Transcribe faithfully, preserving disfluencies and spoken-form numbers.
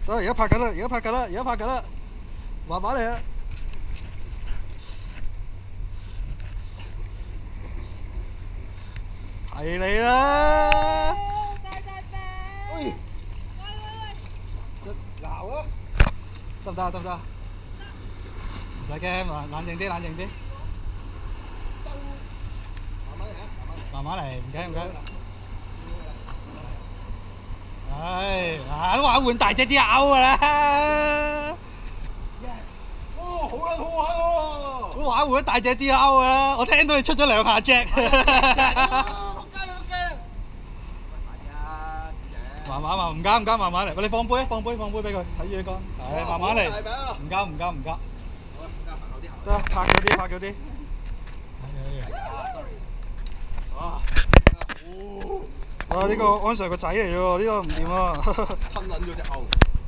走，而家拍緊啦，而家拍緊啦，而家拍緊啦，慢慢嚟啊！係你啦！ 大大隻！ 喂喂喂喂！鬧啊！得唔得啊？得唔得啊？唔使驚，冷冷靜啲，冷靜啲。慢慢嚟啊！慢慢嚟，唔驚唔驚。唉，嗱都話換大隻啲咬㗎啦。 哦，好撚好玩喎！ 都話換大隻啲咬㗎啦，我聽到你出咗兩下隻。 仆街啦仆街啦！快啲啊，小姐！ 慢慢慢，唔加唔加，慢慢嚟。喂，你放杯，放杯放杯俾佢，睇住佢乾。係，慢慢嚟。唔加唔加唔加。 好啊，加行後啲行。 得，拍嗰啲，拍嗰啲。 啊，sorry。啊！哦。 哇！呢個安 Sir 個仔嚟啫喎，呢個唔掂啊！ 吞撚咗隻牛。